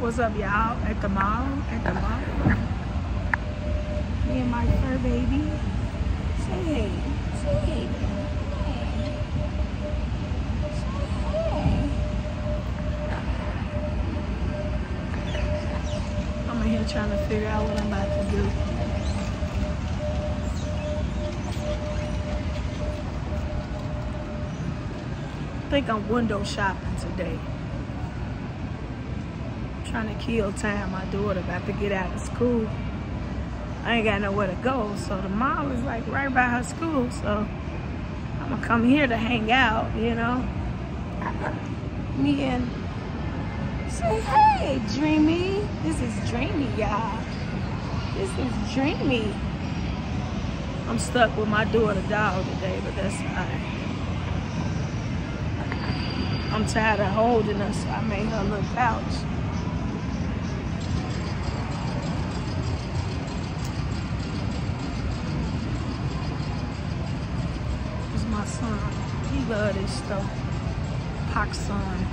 What's up, y'all? At the mall. Me and my fur baby. Say hey. Say hey. I'm in here trying to figure out what I'm about to do. I think I'm window shopping today. Trying to kill time. My daughter about to get out of school. I ain't got nowhere to go, so the mall is like right by her school, so I'm gonna come here to hang out, you know. Me and say hey, Dreamy. This is Dreamy, y'all. This is Dreamy. I'm stuck with my daughter dog today, but that's fine. I'm tired of holding her, so I made her a little couch. This is my son. He loves this stuff. Pac's son.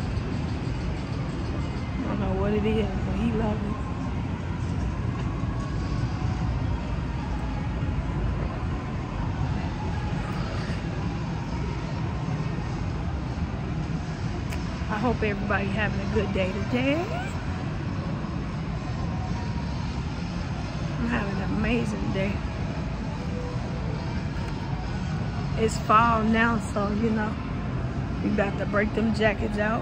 I don't know what it is, but he loves it. I hope everybody having a good day today. I'm having an amazing day. It's fall now, so you know, we about to break them jackets out.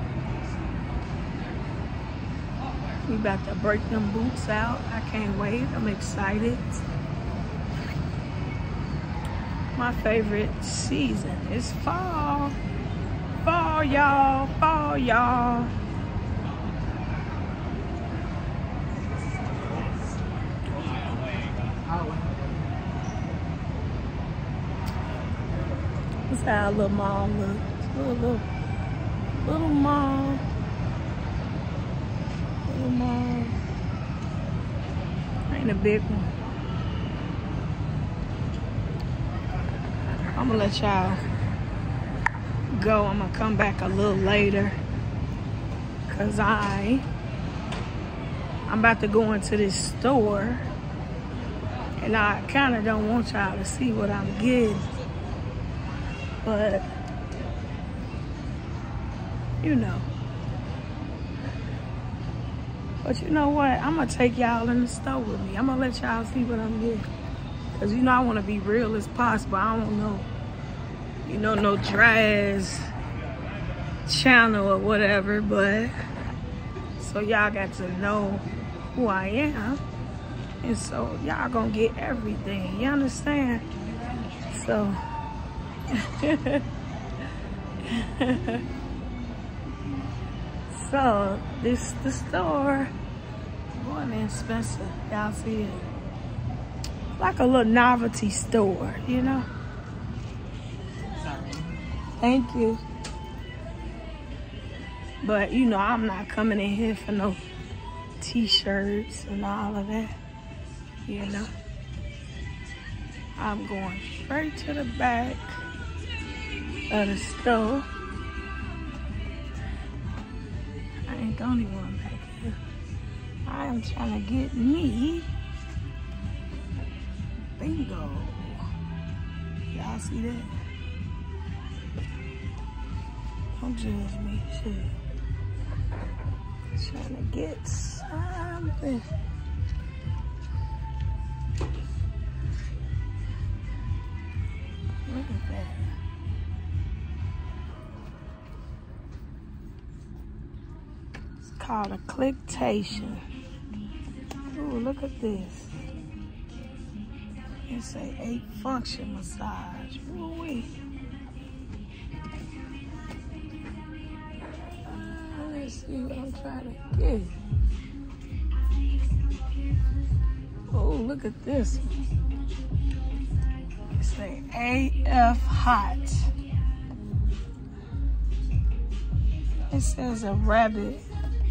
We about to break them boots out. I can't wait. I'm excited. My favorite season is fall. Fall, y'all. Fall, y'all. This is how a little mall looks. Little mall. Little mall. Ain't a big one. I'm gonna let y'all go. I'm gonna come back a little later because I'm about to go into this store and I kind of don't want y'all to see what I'm getting, but you know. But you know what? I'm gonna take y'all in the store with me. I'm gonna let y'all see what I'm getting, because you know I want to be real as possible. I don't know, you know, no dry ass channel or whatever, but so y'all got to know who I am, and so y'all gonna get everything, you understand? So so this the store. Boy, man, Spencer, y'all see it? Like a little novelty store, you know? Thank you. But, you know, I'm not coming in here for no t-shirts and all of that, you know? I'm going straight to the back of the store. I ain't going anywhere back here. I am trying to get me bingo. Y'all see that? Don't judge me, shit. Trying to get something. Look at that. It's called a Clicktation. Ooh, look at this. It's a 8-function massage. Ooh-wee. Let's see what I'm trying to get. Oh, look at this one. It's a AF Hot. It says a rabbit.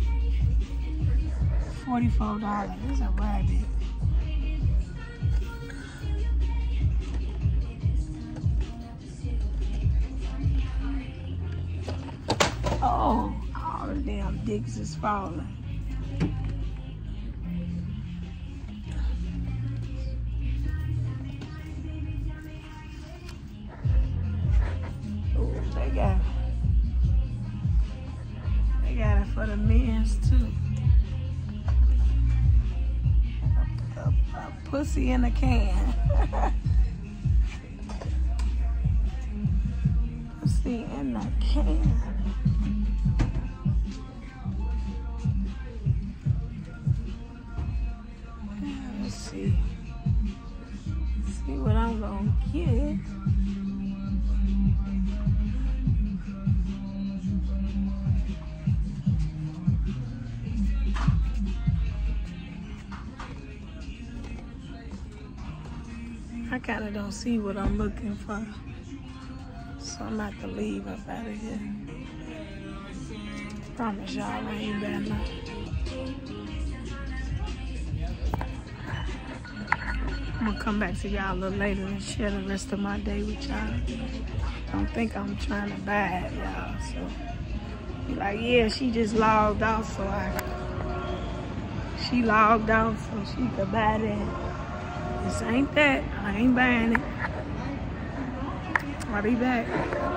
$44. It's a rabbit. Oh, all the damn dicks is falling. They got it for the men's too. A pussy in a can. Pussy in a can. Let's see. See what I'm gonna get. I kind of don't see what I'm looking for, so I'm about to leave up out of here. Promise y'all I ain't bad enough. I'm gonna come back to y'all a little later and share the rest of my day with y'all. Don't think I'm trying to buy it, y'all. So be like, yeah, she just logged off, so she logged off so she could buy that. This ain't that. I ain't buying it. I'll be back.